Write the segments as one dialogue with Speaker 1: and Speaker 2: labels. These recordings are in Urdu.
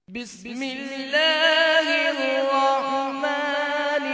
Speaker 1: بسم اللہ الرحمن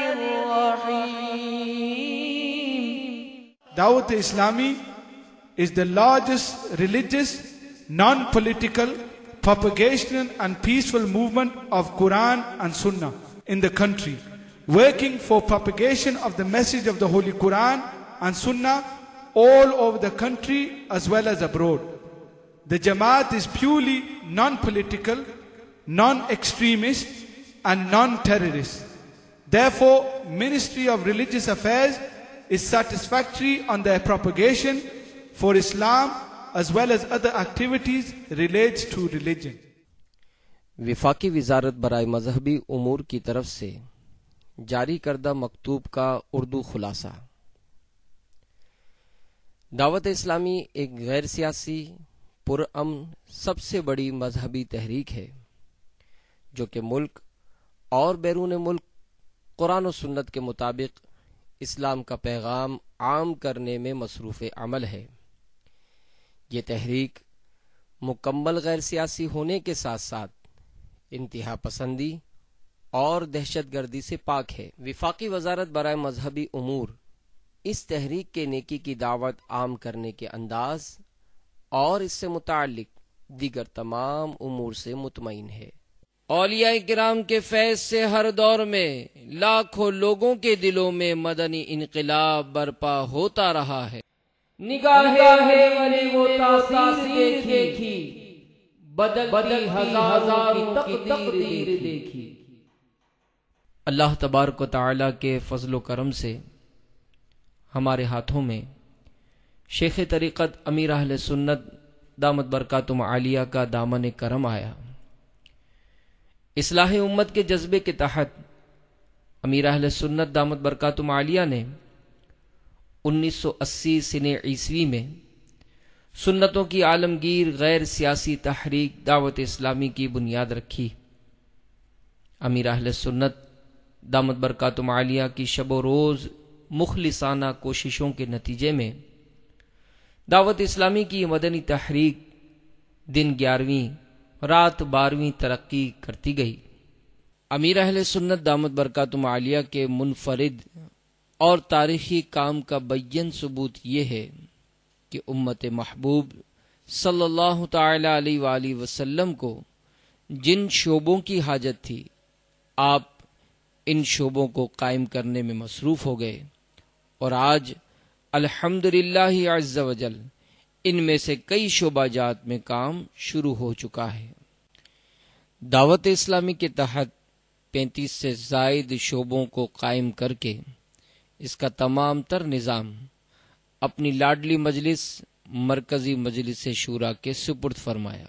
Speaker 1: الرحیم.
Speaker 2: Dawat Islami is the largest religious, non-political, propagational and peaceful movement of Quran and Sunnah in the country, working for propagation of the message of the Holy Quran and Sunnah all over the country as well as abroad. The Jamaat is purely non-political, non-extremist and non-terrorist. Therefore, Ministry of Religious Affairs is satisfactory on their propagation for Islam as well as other activities related to religion.
Speaker 3: وفاقی وزارت برائے مذہبی امور کی طرف سے جاری کردہ مکتوب کا اردو خلاصہ. دعوت اسلامی ایک غیر سیاسی، پرامن، سب سے بڑی مذہبی تحریک ہے جو کہ ملک اور بیرون ملک قرآن و سنت کے مطابق اسلام کا پیغام عام کرنے میں مصروف عمل ہے. یہ تحریک مکمل غیر سیاسی ہونے کے ساتھ ساتھ انتہا پسندی اور دہشت گردی سے پاک ہے. وفاقی وزارت برائے مذہبی امور اس تحریک کے نیکی کی دعوت عام کرنے کے انداز اور اس سے متعلق دیگر تمام امور سے مطمئن ہے. اولیاء کرام کے فیض سے ہر دور میں لاکھوں لوگوں کے دلوں میں مدنی انقلاب برپا ہوتا رہا ہے. نگاہ ولی وہ تاثیر دیکھی، بدلتی ہزاروں کی تقدیر دیکھی. اللہ تبارک و تعالی کے فضل و کرم سے ہمارے ہاتھوں میں شیخ طریقت امیر اہل سنت دامت برکاتہم عالیہ کا دامن کرم آیا. اصلاح امت کے جذبے کے تحت امیر اہل سنت دامت برکاتہم عالیہ نے 1980 سنہ عیسوی میں سنتوں کی عالمگیر غیر سیاسی تحریک دعوت اسلامی کی بنیاد رکھی. امیر اہل سنت دامت برکاتہم عالیہ کی شب و روز مخلصانہ کوششوں کے نتیجے میں دعوت اسلامی کی یہ مدنی تحریک دن 11ویں رات 12ویں ترقی کرتی گئی. امیر اہل سنت دامت برکاتہم عالیہ کے منفرد اور تاریخی کام کا بیان ثبوت یہ ہے کہ امت محبوب صلی اللہ تعالی علیہ وآلہ وسلم کو جن شعبوں کی حاجت تھی، آپ ان شعبوں کو قائم کرنے میں مصروف ہو گئے، اور آج الحمدللہ عز وجل ان میں سے کئی شعبہ جات میں کام شروع ہو چکا ہے. دعوت اسلامی کے تحت 35 سے زائد شعبوں کو قائم کر کے اس کا تمام تر نظام اپنی لاڈلی مجلس مرکزی مجلس شورا کے سپرد فرمایا.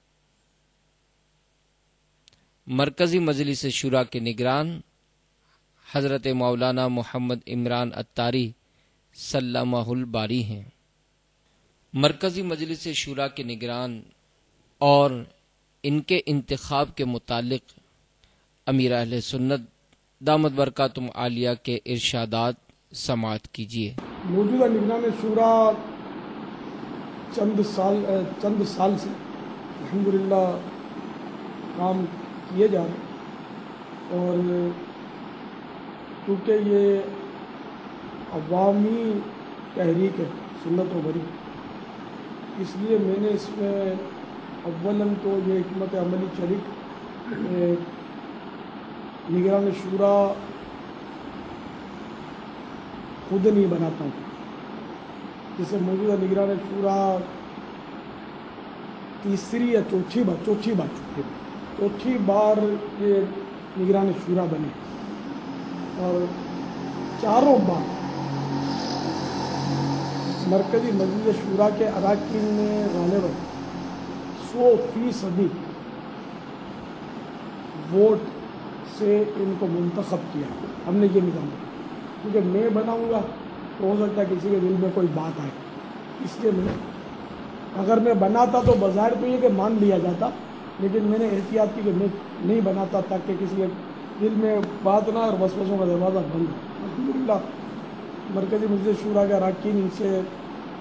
Speaker 3: مرکزی مجلس شورا کے نگران حضرت مولانا محمد عمران اتاری سلمہ الباری ہیں. مرکزی مجلس شورا کے نگران اور ان کے انتخاب کے متعلق امیر اہل سنت دامت برکاتہم عالیہ کے ارشادات سماعت کیجیے.
Speaker 4: موجودہ نگران شورا چند سال سے الحمدللہ کام کیے جا رہے ہیں، اور کیونکہ یہ عوامی تحریک ہے سنت و بری، اس لیے میں نے اس میں اولاً تو یہ حکمت عملی چلی نگران شورا خود نہیں بناتا ہوں. جیسے موجودہ نگران شورا تیسری یا چوتھی بار یہ نگران شورا بنے، اور چاروں بار مرکزی مجلس شورا کے اراکین نے غالباً 100% ووٹ سے ان کو منتخب کیا. ہم نے یہ نظام کیا کیونکہ میں بناؤں گا تو ہو سکتا ہے کسی کے دل میں کوئی بات آئے، اس لیے اگر میں بناتا تو بظاہر تو یہ کہ مان لیا جاتا، لیکن میں نے احتیاط کی کہ میں نہیں بناتا تاکہ کسی کے دل میں بات نہ اور وسوسوں کا دروازہ بند. الحمدللہ مرکزی مجلس شورا کے اراکین ان سے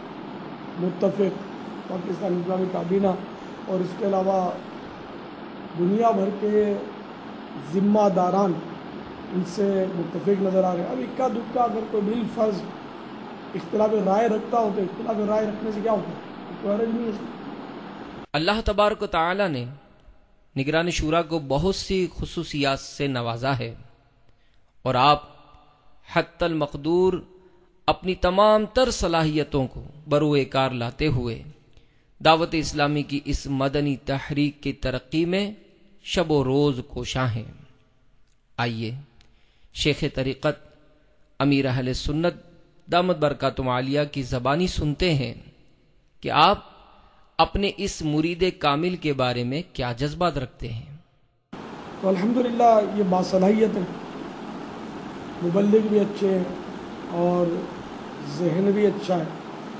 Speaker 4: متفق، پاکستان اسلامی کابینہ اور اس کے علاوہ دنیا بھر کے ذمہ داران ان سے متفق نظر آ رہے ہیں. اب اکا دکا اگر کوئی بالفرض اختلاف رائے رکھتا ہو تو اختلاف رائے رکھنے سے کیا ہوتا ہے؟ کوئی حرج نہیں ہے.
Speaker 3: اللہ تبارک و تعالی نے نگران شورا کو بہت سی خصوصیات سے نوازا ہے، اور آپ حتی المقدور اپنی تمام تر صلاحیتوں کو بروئے کار لاتے ہوئے دعوت اسلامی کی اس مدنی تحریک کی ترقی میں شب و روز کوشاں ہیں. آئیے شیخ طریقت امیر اہل سنت دامت برکاتہم عالیہ کی زبانی سنتے ہیں کہ آپ اپنے اس مرید کامل کے بارے میں کیا جذبات رکھتے ہیں.
Speaker 4: تو الحمدللہ یہ باصلاحیت ہے، مبلغ بھی اچھے ہیں اور ذہن بھی اچھا ہے،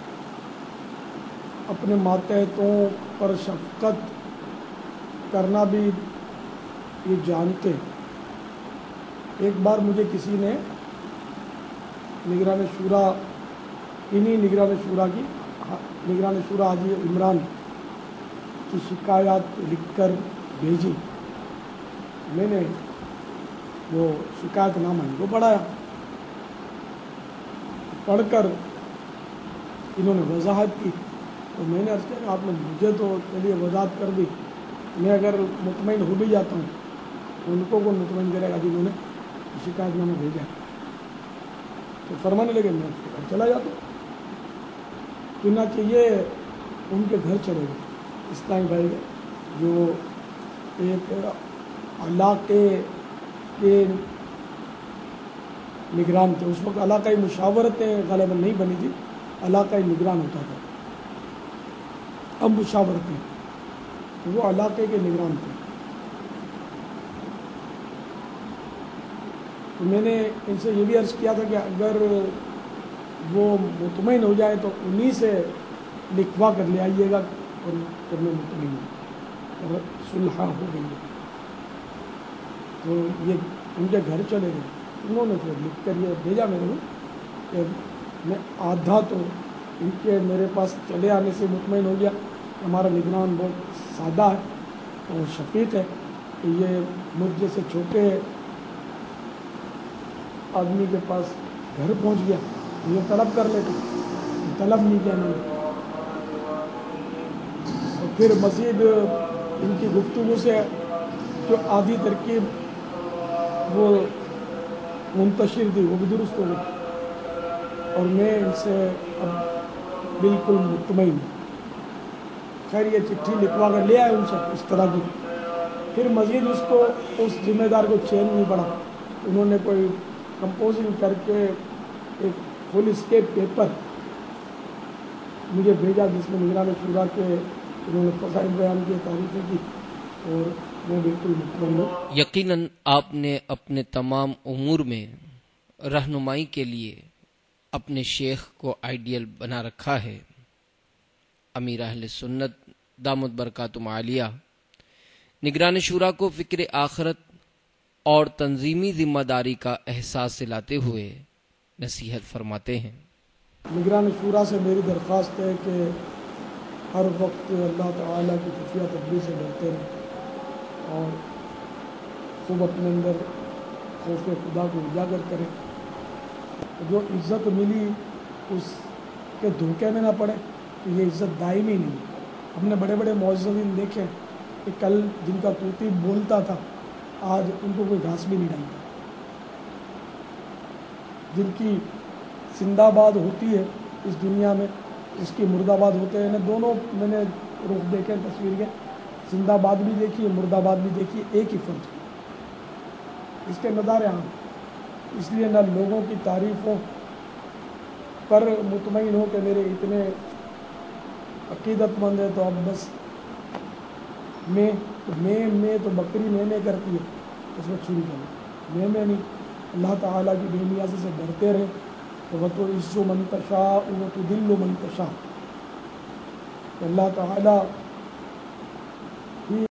Speaker 4: اپنے ماتحتوں پر شفقت کرنا بھی یہ جانتے ہیں. ایک بار مجھے کسی نے نگران شورا نگران شورا حاجی عمران کی شکایات لکھ کر بھیجی. میں نے وہ شکایت نامہ ان کو پڑھایا، پڑھ کر انہوں نے وضاحت کی. تو میں نے عرض کیا کہ آپ نے مجھے تو چلیے وضاحت کر دی، میں اگر مطمئن ہو بھی جاتا ہوں تو ان کو کون مطمئن کرے گا جنہوں نے شکایت نامہ بھیجا. تو فرمانے لگے میں اس کے گھر چلا جاتا ہوں. چنانچہ یہ ان کے گھر چلے گئے اسلامی بھائی جو ایک علاقے کے نگران تھے. اس وقت علاقائی مشاورتیں غالباً نہیں بنی تھی، علاقائی نگران ہوتا تھا. اب مشاورتیں، وہ علاقے کے نگران تھے. تو میں نے ان سے یہ بھی عرض کیا تھا کہ اگر وہ مطمئن ہو جائے تو انہی سے لکھوا کر لے آئیے گا، اور میں مطمئن ہوں اور صلح ہو گئی. تو یہ ان کے گھر چلے گئے. انہوں نے پھر لکھ کر یہ بھیجا میرے کو کہ میں آدھا تو ان کے میرے پاس چلے آنے سے مطمئن ہو گیا. ہمارا نگران بہت سادہ ہے اور شفیق ہے کہ یہ مجھ جیسے چھوٹے آدمی کے پاس گھر پہنچ گیا، یہ طلب کر لیتے، طلب نہیں کیا انہوں نے. اور پھر مزید ان کی گفتگو سے جو آدھی ترکیب وہ منتشر تھی وہ بھی درست ہو گئی، اور میں ان سے اب بالکل مطمئن ہوں. خیر یہ چٹھی لکھوا کر لے آئے ان سے اس طرح کی. پھر مزید اس ذمہ دار کو چین نہیں پڑا. انہوں نے کوئی کمپوزنگ کر کے ایک فل اسکیپ پیپر مجھے بھیجا جس میں نگران شورا کے انہوں نے فضائل بیان کیے، تعریفیں کی، اور میں بالکل مطمئن ہوں.
Speaker 3: یقیناً آپ نے اپنے تمام امور میں رہنمائی کے لیے اپنے شیخ کو آئیڈیل بنا رکھا ہے. امیر اہل سنت دامت برکاتہم عالیہ نگران شورا کو فکر آخرت اور تنظیمی ذمہ داری کا احساس دلاتے ہوئے نصیحت فرماتے ہیں.
Speaker 4: نگران شورا سے میری درخواست ہے کہ ہر وقت اللہ تعالیٰ کی خفیہ تدبیر سے ڈرتے رہیں اور خوب اپنے اندر خوف خدا کو اجاگر کریں. جو عزت ملی اس کے دھوکے میں نہ پڑے کہ یہ عزت دائمی نہیں. ہم نے بڑے بڑے معززین دیکھے کہ کل جن کا طوطی بولتا تھا آج ان کو کوئی گھاس بھی نہیں ڈالتا. جن کی زندہ باد ہوتی ہے اس دنیا میں اس کی مرد آباد ہوتے ہیں. دونوں میں نے رخ دیکھے تصویر کے، زندہ باد بھی دیکھی ہے، مرد آباد بھی دیکھی ہے، ایک ہی فرض اس کے نظارے عام. اس لیے نہ لوگوں کی تعریفوں پر مطمئن ہو کہ میرے اتنے عقیدت مند ہے تو اب بس میں تو بکری میں کرتی ہے اس میں چھری کرو. میں نہیں. اللہ تعالیٰ کی بے نیازی سے ڈرتے رہے تو وہ تو عز و منتشا وہ تو دل و منتشا. اللہ تعالیٰ